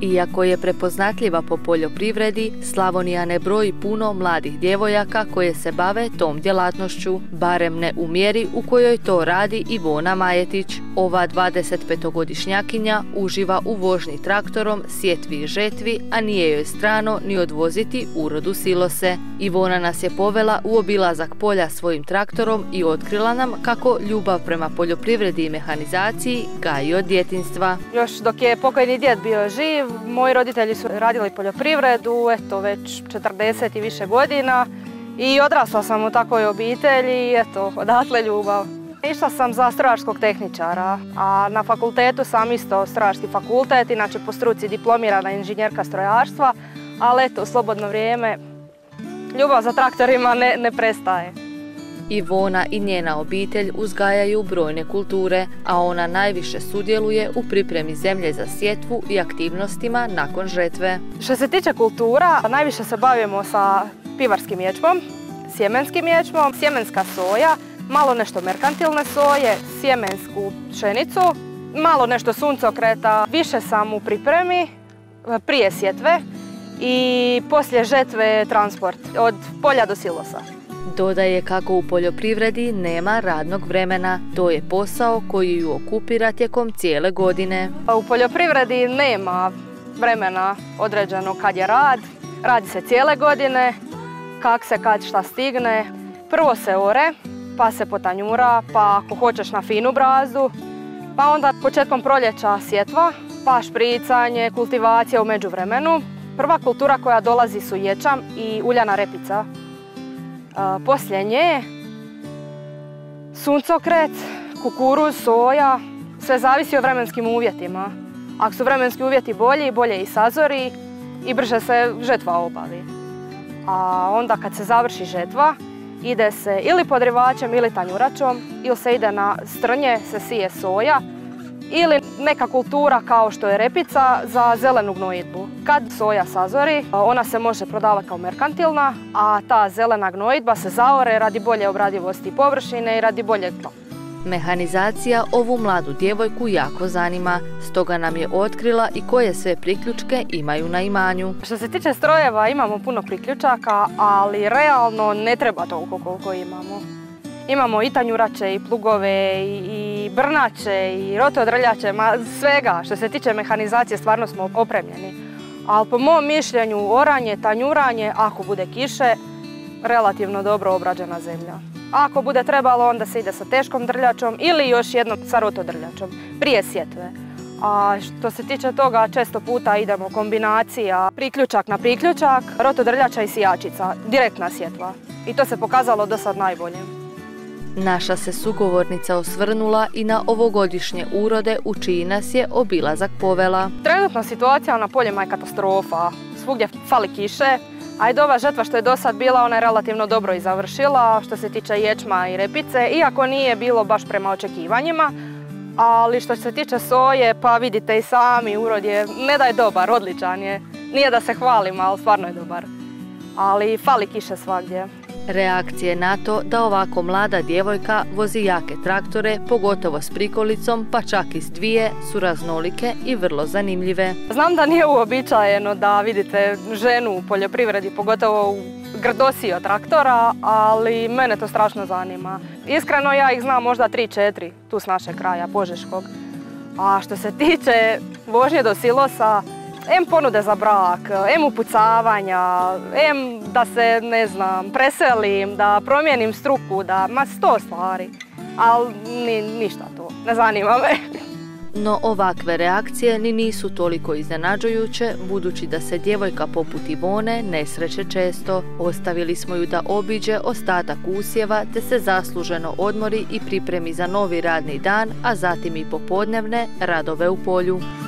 Iako je prepoznatljiva po poljoprivredi, Slavonija ne broji puno mladih djevojaka koje se bave tom djelatnošću, barem ne u mjeri u kojoj to radi Ivona Majetić. Ova 25-godišnjakinja uživa u vožnji traktorom, sjetvi i žetvi, a nije joj strano ni odvoziti urodu silose. Ivona nas je povela u obilazak polja svojim traktorom i otkrila nam kako ljubav prema poljoprivredi i mehanizaciji gaji od djetinjstva. Još dok je pokojni djed bio živ, moji roditelji su radili poljoprivredu, eto već 40 i više godina i odrasla sam u takvoj obitelji, eto odatle ljubav. Išla sam za strojarskog tehničara, a na fakultetu sam isto strojarski fakultet, inače po struci diplomirana inženjerka strojarstva, ali eto u slobodno vrijeme ljubav za traktorima ne prestaje. Ivona i njena obitelj uzgajaju brojne kulture, a ona najviše sudjeluje u pripremi zemlje za sjetvu i aktivnostima nakon žetve. Što se tiče kultura, najviše se bavimo sa pivarskim ječmom, sjemenskim ječmom, sjemenska soja, malo nešto merkantilne soje, sjemensku pšenicu, malo nešto suncokreta. Više sam u pripremi prije sjetve i poslije žetve transport od polja do silosa. Dodaje kako u poljoprivredi nema radnog vremena. To je posao koji ju okupira tijekom cijele godine. U poljoprivredi nema vremena određeno kad je rad. Radi se cijele godine, kak se kad šta stigne. Prvo se ore, pa se potanjura, pa ako hoćeš na finu brazdu. Pa onda početkom proljeća sjetva, pa špricanje, kultivacija u međuvremenu. Prva kultura koja dolazi su ječam i uljana repica. Poslije nje suncokret, kukuruz, soja, sve zavisi o vremenskim uvjetima. Ako su vremenski uvjeti bolji, bolje i sazori i brže se žetva obavi. A onda kad se završi žetva, ide se ili podrivačem ili tanjuračom, ili se ide na strnje, se sije soja, ili neka kultura kao što je repica za zelenu gnojidbu. Kad soja sazori, ona se može prodavati kao merkantilna, a ta zelena gnojidba se zaore radi bolje obradivosti površine i radi bolje tla. Mehanizacija ovu mladu djevojku jako zanima, stoga nam je otkrila i koje sve priključke imaju na imanju. Što se tiče strojeva, imamo puno priključaka, ali realno ne treba toliko koliko imamo. Imamo i tanjurače, i plugove, i brnače, i rotodrljače, svega. Što se tiče mehanizacije, stvarno smo opremljeni. Ali po mom mišljenju, oranje, tanjuranje, ako bude kiše, relativno dobro obrađena zemlja. Ako bude trebalo, onda se ide sa teškom drljačom ili još jednom sa rotodrljačom, prije sjetve. A što se tiče toga, često puta idemo kombinacija priključak na priključak, rotodrljača i sijačica, direktna sjetva. I to se pokazalo do sad najbolje. Naša se sugovornica osvrnula i na ovogodišnje urode u čiji nas je obilazak povela. Trenutna situacija na poljima je katastrofa. Svugdje fali kiše, a i ova žetva što je do sad bila, ona je relativno dobro i završila što se tiče ječma i repice, iako nije bilo baš prema očekivanjima. Ali što se tiče soje, pa vidite i sami, urod je, ne da je dobar, odličan je. Nije da se hvalim, ali stvarno je dobar. Ali fali kiše svagdje. Reakcije na to da ovako mlada djevojka vozi jake traktore, pogotovo s prikolicom, pa čak i s dvije, su raznolike i vrlo zanimljive. Znam da nije uobičajeno da vidite ženu u poljoprivredi, pogotovo u grdosiji od traktora, ali mene to strašno zanima. Iskreno ja ih znam možda 3-4 tu s našeg kraja, Požeškog. A što se tiče vožnje do silosa, em ponude za brak, em upucavanja, em da se, ne znam, preselim, da promijenim struku, ma 100 stvari. Ali ništa to, ne zanima me. No ovakve reakcije ni nisu toliko iznenađujuće, budući da se djevojka poput Ivone ne sreće često. Ostavili smo ju da obiđe ostatak usjeva te se zasluženo odmori i pripremi za novi radni dan, a zatim i popodnevne radove u polju.